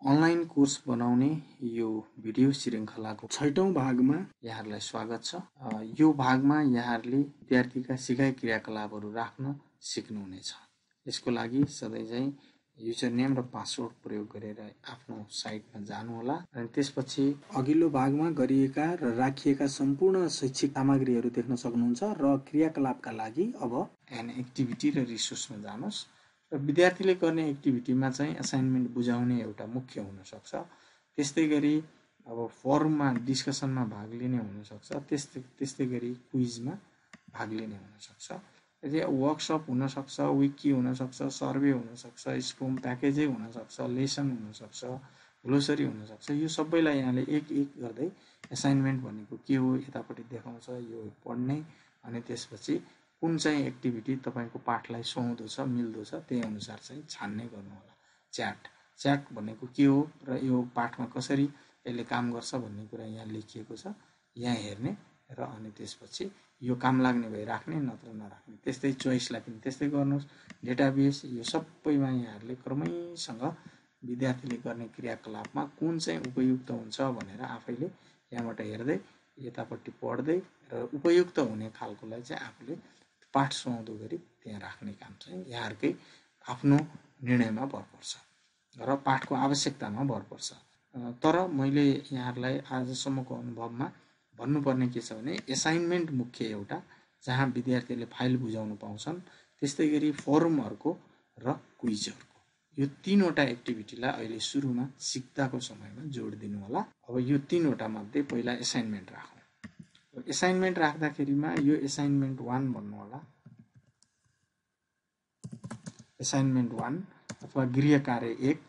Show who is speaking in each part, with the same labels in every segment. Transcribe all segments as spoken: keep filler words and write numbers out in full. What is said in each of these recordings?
Speaker 1: Online course बनाउने यो video श्रृङ्खलाको छैटौं भागमा यहाँहरूलाई स्वागत छ। यो भागमा यहाँहरूले विद्यार्थीका सिकाइ क्रियाकलापहरू राख्न सिक्नुहुनेछ। यसको लागि सधैँझैँ युजर नेम र पासवर्ड प्रयोग गरेर आफ्नो साइटमा जानुहोला अनि त्यसपछि अघिल्लो भागमा गरिएका र राखिएका सम्पूर्ण शैक्षिक सामग्रीहरू देख्न सक्नुहुन्छ र क्रियाकलापका लागि अब एन एक्टिभिटी र रिसोर्समा जानुहोस् र विद्यार्थीले गर्ने एक्टिभिटीमा चाहिँ असाइनमेन्ट बुझाउने एउटा मुख्य हुन सक्छ। त्यस्तै गरी अब फोरममा डिस्कसनमा भाग लिने हुन सक्छ। त्यस्तै त्यस्तै गरी क्विजमा भाग लिने हुन सक्छ। यदि वर्कसप हुन सक्छ, विकी हुन सक्छ, सर्वे हुन सक्छ, स्क्रम प्याकेजै हुन सक्छ, लेसन हुन सक्छ, ग्लोसरी हुन सक्छ। यो सबैलाई यहाँले एक एक गर्दै असाइनमेन्ट भनेको के हो यतापट्टि देखाउँछ, यो पढ्ने अनि त्यसपछि कुन चाहिँ एक्टिभिटी तपाईको पाठलाई सुहाउँदो छ, मिल्दो छ, त्यही अनुसार चाहिँ छान्ने गर्नु होला। च्याट च्याट भनेको के हो र यो पाठमा कसरी यसले काम गर्छ भन्ने कुरा यहाँ लेखिएको छ, यहाँ हेर्ने र अनि त्यसपछि यो काम लाग्ने भए राख्ने नत्र नराख्ने। त्यस्तै चोइसलाई पनि त्यस्तै गर्नुहोस्। डेटाबेस यो सबैमा यहाँहरूले क्रमैसँग विद्यार्थीले गर्ने क्रियाकलापमा कुन चाहिँ उपयुक्त हुन्छ भनेर आफैले यहाँबाट हेर्दै यतापट्टि पढ्दै र उपयुक्त हुने खालकोलाई चाहिँ आफूले पाठ सुहाउँदो गरी त्यहाँ राख्ने काम चाहिँ यहाँहरूकै आफ्नो निर्णयमा भर पर्छ र पाठको आवश्यकतामा भर पर्छ। तर मैले यहाँहरूलाई आजसम्मको अनुभवमा भन्नुपर्ने के छ भने असाइनमेन्ट मुख्य एउटा जहाँ विद्यार्थीले फाइल बुझाउन पाउँछन्, त्यस्तै गरी फोरमहरूको र क्विजहरूको यो तीनवटा एक्टिभिटीलाई अहिले सुरुमा सिक्दाको समयमा जोड दिनु होला। अब यो तीनवटा मध्ये पहिला असाइनमेन्ट राखौँ। असाइनमेन्ट राख्दाखेरिमा यो असाइनमेन्ट वान भन्नु होला, असाइनमेन्ट वान अथवा गृह कार्य एक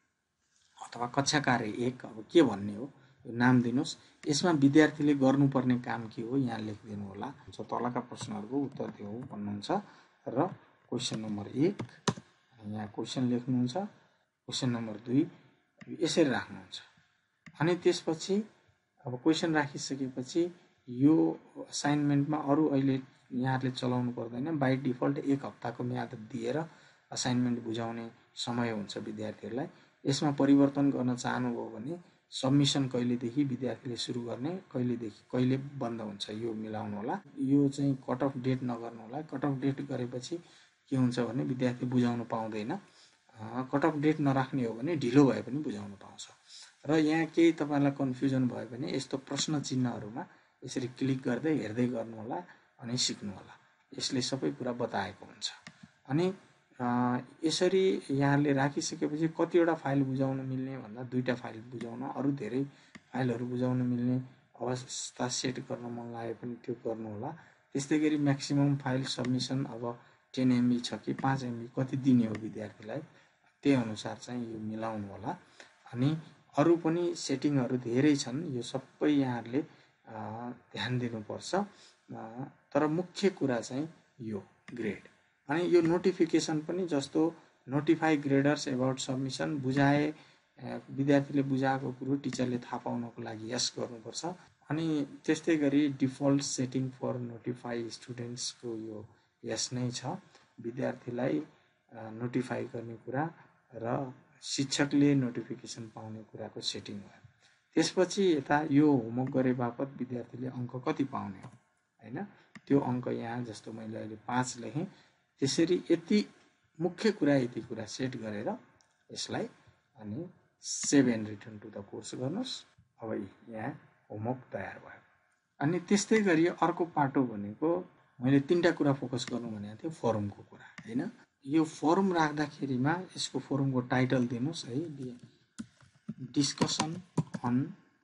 Speaker 1: अथवा कक्षा कार्य एक, अब के भन्ने हो यो नाम दिनुहोस्। यसमा विद्यार्थीले गर्नुपर्ने काम के हो यहाँ लेखिदिनु होला। तलका प्रश्नहरूको उत्तर दिऊ भन्नुहुन्छ र क्वेसन नम्बर एक यहाँ क्वेसन लेख्नुहुन्छ, क्वेसन नम्बर दुई यसरी राख्नुहुन्छ। अनि त्यसपछि अब क्वेसन राखिसकेपछि यो असाइनमेन्टमा अरू अहिले यहाँहरूले चलाउनु पर्दैन। बाई डिफल्ट एक हप्ताको म्याद दिएर असाइनमेन्ट बुझाउने समय हुन्छ विद्यार्थीहरूलाई। यसमा परिवर्तन गर्न चाहनुभयो भने सबमिसन कहिलेदेखि विद्यार्थीले सुरु गर्ने, कहिलेदेखि कहिले बन्द हुन्छ यो मिलाउनु होला। यो चाहिँ कट अफ डेट नगर्नु होला। कट अफ डेट गरेपछि के हुन्छ भने विद्यार्थी बुझाउन पाउँदैन। कट अफ डेट नराख्ने हो भने ढिलो भए पनि बुझाउन पाउँछ। र यहाँ केही तपाईँलाई कन्फ्युजन भयो भने यस्तो प्रश्न चिन्हहरूमा यसरी क्लिक गर्दै हेर्दै गर्नु होला अनि सिक्नु होला। यसले सबै कुरा बताएको हुन्छ। अनि यसरी यहाँले राखिसकेपछि कतिवटा फाइल बुझाउन मिल्ने भन्दा दुईटा फाइल बुझाउन, अरू धेरै फाइलहरू बुझाउन मिल्ने अवस्था सेट गर्न मन लाग्यो पनि त्यो गर्नु होला। त्यस्तै गरी म्याक्सिमम फाइल सबमिसन अब टेन एमबी छ कि पाँच एमबी कति दिने हो विद्यार्थीलाई, त्यही अनुसार चाहिँ यो मिलाउनु होला। अनि अरू पनि सेटिङहरू धेरै छन्, यो सबै यहाँहरूले ध्यान दिनुपर्छ। तर मुख्य कुरा चाहिँ यो ग्रेड अनि यो नोटिफिकेसन पनि, जस्तो नोटिफाई ग्रेडर्स एबाउट सबमिसन, बुझाए विद्यार्थीले बुझाएको कुरो टिचरले थाहा पाउनको लागि यस गर्नुपर्छ। अनि त्यस्तै गरी डिफल्ट सेटिङ फर नोटिफाई स्टुडेन्ट्सको यो यस नै छ, विद्यार्थीलाई नोटिफाई गर्ने कुरा र शिक्षकले नोटिफिकेसन पाउने कुराको सेटिङ भयो। त्यसपछि यता यो होमवर्क गरे बापत विद्यार्थीले अङ्क कति पाउने हो हैन, त्यो अङ्क यहाँ जस्तो मैले अहिले पाँच लेखेँ, त्यसरी यति मुख्य कुरा यति कुरा सेट गरेर यसलाई अनि save and return to the course गर्नुहोस्। अब यहाँ होमवर्क तयार भयो। अनि त्यस्तै गरी अर्को पाटो भनेको मैले तीनटा कुरा फोकस गर्नु भनेको थिएँ, फोरमको कुरा हैन। यो फोरम राख्दाखेरिमा यसको फोरमको टाइटल दिनुहोस् है, डिस्कसन अन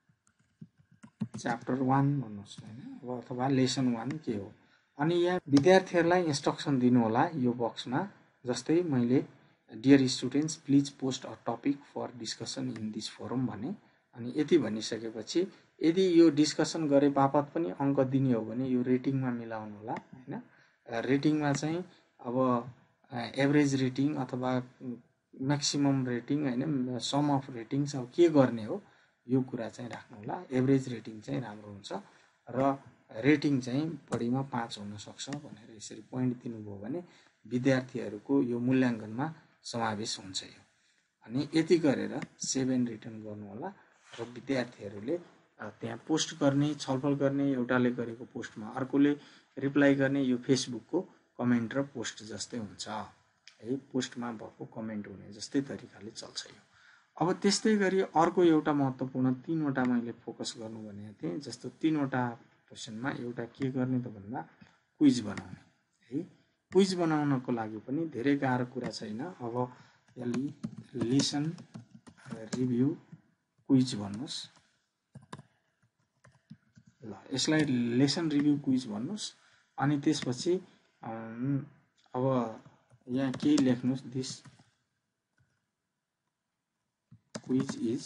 Speaker 1: च्याप्टर वान भन्नुहोस् हैन, अथवा लेसन वान के हो। अनि यहाँ विद्यार्थीहरूलाई इन्स्ट्रक्सन दिनु होला यो बक्समा, जस्तै मैले dear students please post a topic for discussion in this forum भने। अनि यति भनिसकेपछि यदि यो डिस्कसन गरे बापत पनि अङ्क दिने हो भने यो रेटिङमा मिलाउनु होला हैन। रेटिङमा चाहिँ अब एभरेज रेटिङ अथवा म्याक्सिमम रेटिङ हैन, सम अफ रेटिङ्स अब के गर्ने हो यो कुरा चाहिँ राख्नु होला। एभरेज रेटिङ चाहिँ राम्रो हुन्छ र रेटिङ चाहिँ बढीमा पाँच हुन सक्छ भनेर यसरी पोइन्ट दिनुभयो भने विद्यार्थीहरूको यो मूल्याङ्कनमा समावेश हुन्छ यो। अनि यति गरेर सेभ एन्ड रिटर्न गर्नु होला र विद्यार्थीहरूले त्यहाँ पोस्ट गर्ने छलफल गर्ने एउटाले गरेको पोस्टमा अर्कोले रिप्लाई गर्ने यो फेसबुकको कमेन्ट र पोस्ट जस्तै हुन्छ है पोस्टमा भएको कमेन्ट हुने जस्तै तरिकाले चल्छ यो अब त्यस्तै गरी अर्को एउटा महत्त्वपूर्ण तीनवटा मैले फोकस गर्नु भनेको थिएँ जस्तो तीनवटा क्वेसनमा एउटा के गर्ने त भन्दा क्विज बनाउने है क्विज बनाउनको लागि पनि धेरै गाह्रो कुरा छैन अब यसले लेसन रिभ्यू क्विज भन्नुस् ल यसलाई लेसन रिभ्यू क्विज भन्नुस् अनि त्यसपछि अब यहाँ केही लेख्नुस् दिस क्विज इज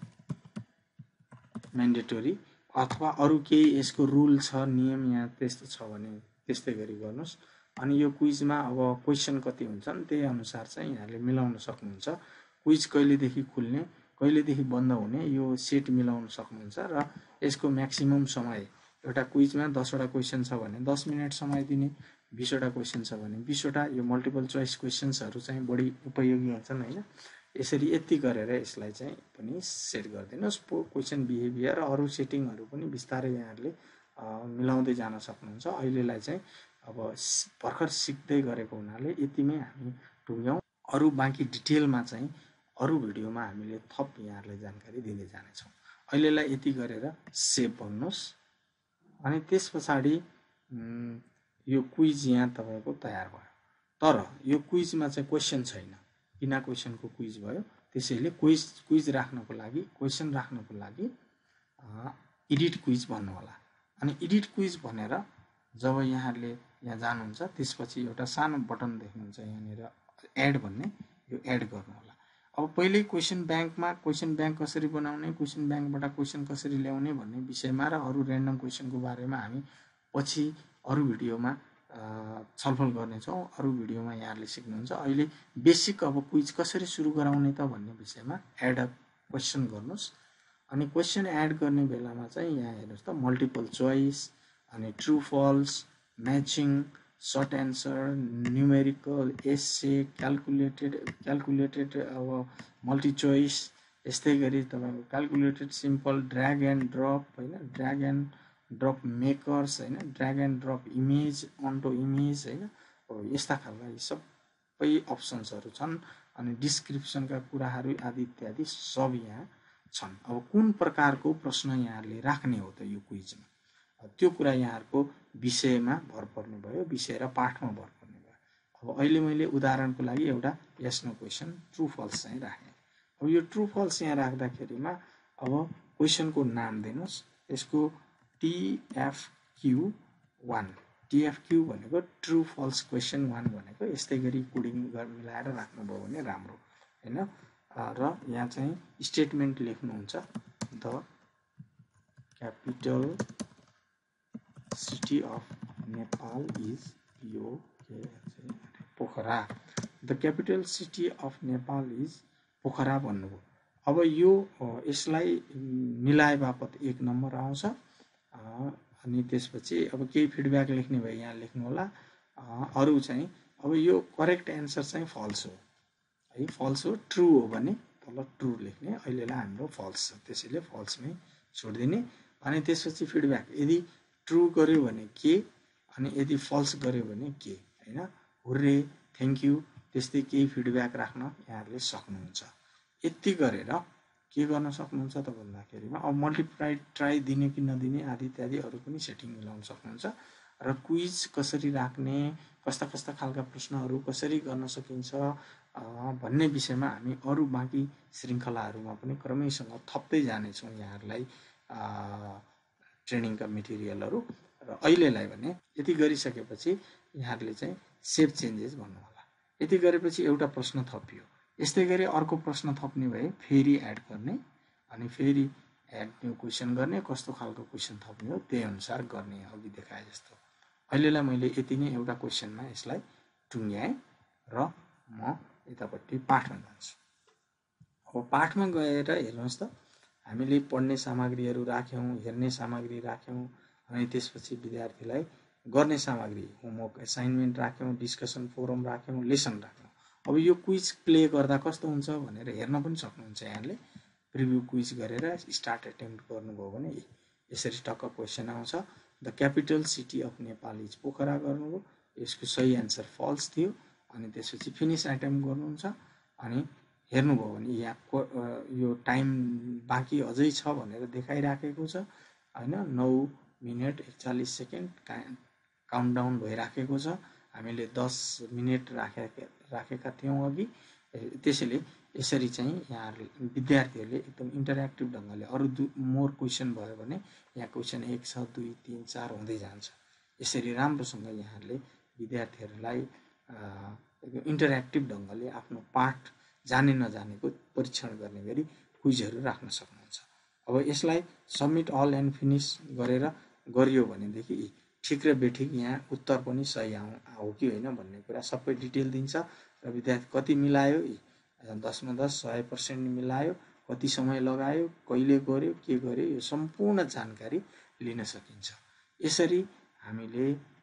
Speaker 1: म्यान्डेटरी अथवा अरु केही यसको रुल छ नियम यहाँ त्यस्तो छ भने त्यस्तै गरी गर्नुस् अनि यो क्विजमा अब क्वेशन कति हुन्छन् त्यही अनुसार चाहिँ यहाँले मिलाउन सक्नुहुन्छ क्विज कहिलेदेखि खुल्ने कहिलेदेखि बन्द हुने यो सेट मिलाउन सक्नुहुन्छ र यसको म्याक्सिमम समय एउटा क्विजमा दस वटा क्वेशन छ भने दस मिनेट समय दिने बीस वटा क्वेशन छ भने बीस वटा यो मल्टिपल चोइस क्वेशन्सहरु चाहिँ बढी उपयोगी हुन्छन् हैन यसरी यति गरेर यसलाई चाहिँ पनि सेट गर्दिनुस् क्वेशन बिहेभियर अरु सेटिङहरु पनि बिस्तारै यहाँहरुले मिलाउँदै जान सक्नुहुन्छ अहिलेलाई चाहिँ अब भर्खर सिक्दै गरेको हुनाले यतिमै हामी टुङ्ग्यौं अरु बाँकी डिटेलमा चाहिँ अरु भिडियोमा हामीले थप यहाँहरुलाई जानकारी दिँदै जानेछौं अहिलेलाई यति गरेर सेभ गर्नुस् अनि त्यसपछि यो क्विज यहाँ तपाईको तयार भयो तर यो क्विजमा चाहिँ क्वेशन छैन बिना क्वेशनको क्विज भयो त्यसैले क्विज क्विज राख्नको लागि क्वेशन राख्नको लागि एडिट क्विज भन्नु होला अनि एडिट क्विज भनेर जब यहाँहरुले यहाँ जानुहुन्छ त्यसपछि एउटा सानो बटन देख्नुहुन्छ यहाँनिर एड भन्ने यो एड गर्नु होला अब पहिले क्वेशन बैंकमा क्वेशन बैंक कसरी बनाउने क्वेशन बैंकबाट क्वेशन कसरी ल्याउने भन्ने विषयमा र अरु र्यान्डम क्वेशनको बारेमा हामी पछि अरु भिडियोमा छलफल गर्ने छौं अरु भिडियोमा यहाँहरुले सिक्नुहुन्छ अहिले बेसिक अब क्विज कसरी सुरु गराउने त भन्ने विषयमा एड अ क्वेशन गर्नुस् अनि क्वेशन एड गर्ने बेलामा चाहिँ यहाँ हेर्नुस् त मल्टिपल चोइस अनि true false matching short answer numerical essay calculated calculated अब मल्टी चोइस यस्तै गरी तपाईको calculated simple drag and drop हैन ड्र्याग एन्ड ड्रप मेकर्स हैन drag and drop image onto image हैन यस्ता खालका यी सबै अप्सन्सहरु छन् अनि डिस्क्रिप्सनका कुराहरु आदि इत्यादि सब यहाँ छन् अब कुन प्रकारको प्रश्न यहाँहरुले राख्ने हो त यो क्विजमा त्यो कुरा यहाँहरुको विषयमा भर पर्ने भयो विषय र पाठमा भर पर्ने भयो अब अहिले मैले उदाहरणको लागि एउटा yes no question true false चाहिँ राखे अब यो ट्रू फल्स यहाँ राख्दाखेरिमा अब क्वेशनको नाम दिनुस् यसको T F Q one T F Q भनेको ट्रू फल्स क्वेशन वन भनेको यस्तै गरी कोडिङ मिलाएर राख्नुभयो भने राम्रो हैन र यहाँ चाहिँ स्टेटमेन्ट लेख्नुहुन्छ the capital city of Nepal is यो Pokhara the capital city of Nepal is Pokhara भन्नुभयो अब यो यसलाई मिलाए बापत एक नम्बर आउँछ अनि त्यसपछि अब केही फिडब्याक लेख्ने भए यहाँ लेख्नु होला अरु चाहिँ अब यो करेक्ट आन्सर चाहिँ फल्स हो है फल्स हो ट्रू हो भने तल ट्रू लेख्ने अहिलेलाई हाम्रो फल्स छ त्यसैले फल्स मै छोड्दिने अनि त्यसपछि फिडब्याक यदि ट्रू गर्यो भने के अनि यदि फल्स गर्यो भने के हैन हुर्रे थ्यांक यू त्यस्तै केही फिडब्याक राख्न यहाँहरुले सक्नुहुन्छ यति गरेर के गर्न सक्नुहुन्छ त भन्दाखेरिमा अब मल्टिप्लाई ट्राई दिने कि नदिने आदि इत्यादि अरु पनि सेटिङ मिलाउन सक्नुहुन्छ र क्विज कसरी राख्ने कस्ता कस्ता खालका प्रश्नहरु कसरी गर्न सकिन्छ भन्ने विषयमा हामी अरु बाँकी श्रृंखलाहरुमा पनि क्रमैसँग थप्दै जाने छौं यहाँहरुलाई ट्रेनिङका मटेरियलहरु र अहिलेलाई भने यति गरिसकेपछि यहाँहरुले चाहिँ सेभ चेन्जेस भन्नु होला यति गरेपछि एउटा प्रश्न थपियो यस्तै गरी अर्को प्रश्न थप्ने भए फेरि एड गर्ने अनि फेरि एड न्यू क्वेशन गर्ने कस्तो खालको क्वेशन थप्ने हो त्यही अनुसार गर्ने अघि देखाए जस्तो अहिलेलाई मैले यति नै एउटा क्वेशनमा यसलाई टुङ्ग्याए र म यतापट्टि पाठमा जान्छु अब पाठमा गएर हेर्नुस् त हामीले पढ्ने सामग्रीहरु राख्यौं हेर्ने सामग्री राख्यौं अनि त्यसपछि विद्यार्थीलाई गर्ने सामग्री होमवर्क असाइनमेन्ट राख्यौं डिस्कसन फोरम राख्यौं लेसन राख्यौं अब यो क्विज प्ले गर्दा कस्तो हुन्छ भनेर हेर्न पनि सक्नुहुन्छ। यहाँले प्रिभ्यू क्विज गरेर स्टार्ट एटेम्प्ट गर्नुभयो भने यसरी टक्क क्वेसन आउँछ। The capital city of Nepal is Pokhara गर्नुभयो, यसको सही एन्सर फल्स थियो। अनि त्यसपछि फिनिस एटेम्प्ट गर्नुहुन्छ। अनि हेर्नुभयो भने यहाँ यो टाइम बाँकी अझै छ भनेर देखाइराखेको छ हैन। नौ मिनट एकचालिस सेकेन्ड काउन्टडाउन भइराखेको छ। हामीले दस मिनट राखे राखेका थियौँ अघि। त्यसैले यसरी चाहिँ यहाँ विद्यार्थीहरूले एकदम इन्टरेक्टिभ ढङ्गले अरू दु मोर क्वेसन भयो भने यहाँ क्वेसन एक छ, दुई, तिन, चार हुँदै जान्छ। यसरी राम्रोसँग यहाँहरूले विद्यार्थीहरूलाई एकदम इन्टरेक्टिभ ढङ्गले आफ्नो पाठ जाने नजानेको परीक्षण गर्ने गरी क्विजहरू राख्न सक्नुहुन्छ। अब यसलाई सबमिट अल एन्ड फिनिस गरेर गरियो भनेदेखि ठिक र बेठिक यहाँ उत्तर पनि सही हो कि होइन भन्ने कुरा सबै डिटेल दिन्छ। र विद्यार्थी कति मिलायो, दसमा दस सय पर्सेन्ट मिलायो, कति समय लगायो, कहिले गर्यो, के गर्यो, यो सम्पूर्ण जानकारी लिन सकिन्छ। यसरी हामीले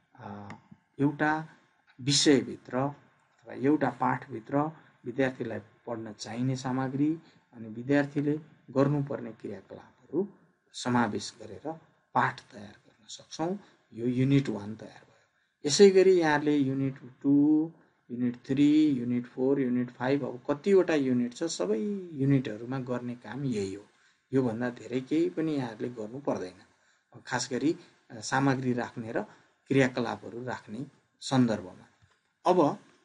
Speaker 1: एउटा विषयभित्र अथवा एउटा पाठभित्र विद्यार्थीलाई पढ्न चाहिने सामग्री अनि विद्यार्थीले गर्नुपर्ने क्रियाकलापहरू समावेश गरेर पाठ तयार गर्न सक्छौँ। यो युनिट वान तयार भयो। यसै गरी यहाँले unit two, unit three, unit four, unit five, अब कतिवटा युनिट छ सबै युनिटहरूमा गर्ने काम यही हो। योभन्दा धेरै केही पनि यहाँहरूले गर्नु पर्दैन, खास गरी सामग्री राख्ने र क्रियाकलापहरू राख्ने सन्दर्भमा। अब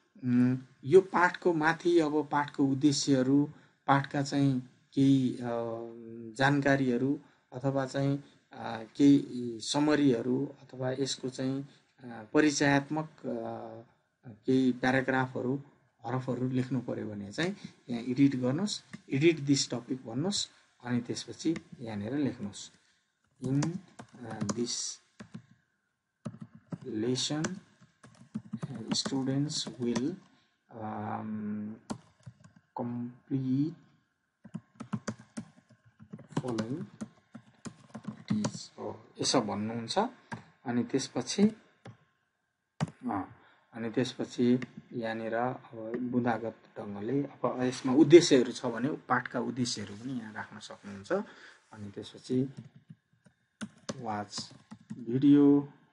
Speaker 1: यो पाठको माथि अब पाठको उद्देश्यहरू, पाठका चाहिँ केही जानकारीहरू अथवा चाहिँ केही समरीहरू अथवा यसको चाहिँ परिचयात्मक केही प्याराग्राफहरू, हरफहरू लेख्नु पर्यो भने चाहिँ यहाँ एडिट गर्नुहोस्, एडिट दिस टपिक भन्नुहोस् अनि त्यसपछि यहाँनिर लेख्नुहोस् in this lesson students will um, complete following activities हो यसो भन्नुहुन्छ। अनि त्यसपछि अनि त्यसपछि यहाँनिर अब बुँदागत ढङ्गले अब यसमा उद्देश्यहरू छ भने पाठका उद्देश्यहरू पनि यहाँ राख्न सक्नुहुन्छ। अनि त्यसपछि वाच भिडियो,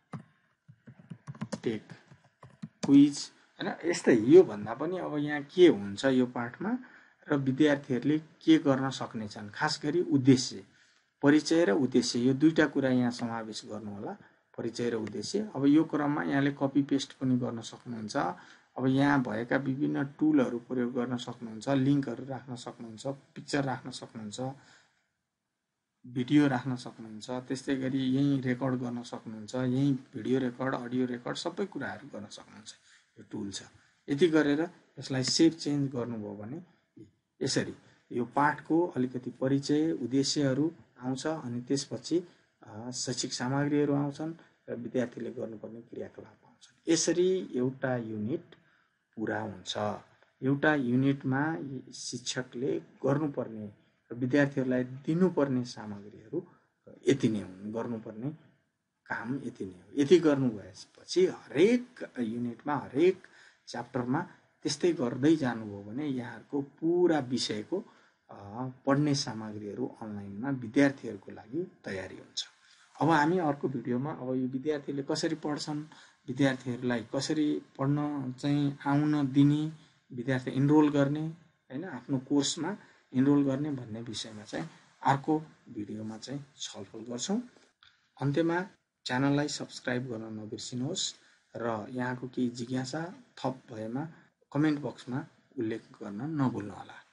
Speaker 1: टेक क्विज हैन। यस्तै यो भन्दा पनि अब यहाँ के हुन्छ यो पाठमा र विद्यार्थीहरूले के गर्न सक्नेछन्, खास गरी उद्देश्य, परिचय र उद्देश्य, यो दुईटा कुरा यहाँ समावेश गर्नु होला, परिचय र उद्देश्य। अब यो क्रममा यहाँले कपी पेस्ट पनि गर्न सक्नुहुन्छ। अब यहाँ भएका विभिन्न टुलहरू प्रयोग गर्न सक्नुहुन्छ, लिङ्कहरू राख्न सक्नुहुन्छ, पिक्चर राख्न सक्नुहुन्छ, भिडियो राख्न सक्नुहुन्छ, त्यस्तै गरी यही रेकर्ड गर्न सक्नुहुन्छ, यही भिडियो रेकर्ड, अडियो रेकर्ड सबै कुराहरू गर्न सक्नुहुन्छ। यो टुल छ। यति गरेर यसलाई सेभ चेन्ज गर्नुभयो भने यसरी यो पाठको अलिकति परिचय, उद्देश्यहरू आउँछ अनि त्यसपछि शैक्षिक सामग्रीहरू आउँछन् र विद्यार्थीले गर्नुपर्ने क्रियाकलाप आउँछन्। यसरी एउटा युनिट पुरा हुन्छ। एउटा युनिटमा शिक्षकले गर्नुपर्ने र विद्यार्थीहरूलाई दिनुपर्ने सामग्रीहरू यति नै हुन्, गर्नुपर्ने काम यति नै हो। यति गर्नु भएपछि हरेक युनिटमा, हरेक च्याप्टरमा त्यस्तै गर्दै जानुभयो भने यहाँहरूको पुरा विषयको पढ्ने सामग्रीहरू अनलाइनमा विद्यार्थीहरूको लागि तयारी हुन्छ। अब हामी अर्को भिडियोमा अब यो विद्यार्थीले कसरी पढ्छन्, विद्यार्थीहरूलाई कसरी पढ्न चाहिँ आउन दिने, विद्यार्थी इनरोल गर्ने हैन, आफ्नो कोर्समा इनरोल गर्ने भन्ने विषयमा चाहिँ अर्को भिडियोमा चाहिँ छलफल गर्छौँ। अन्त्यमा च्यानललाई सब्स्क्राइब गर्न नबिर्सिनुहोस् र यहाँको केही जिज्ञासा थप भएमा कमेन्ट बक्समा उल्लेख गर्न नभुल्नुहोला।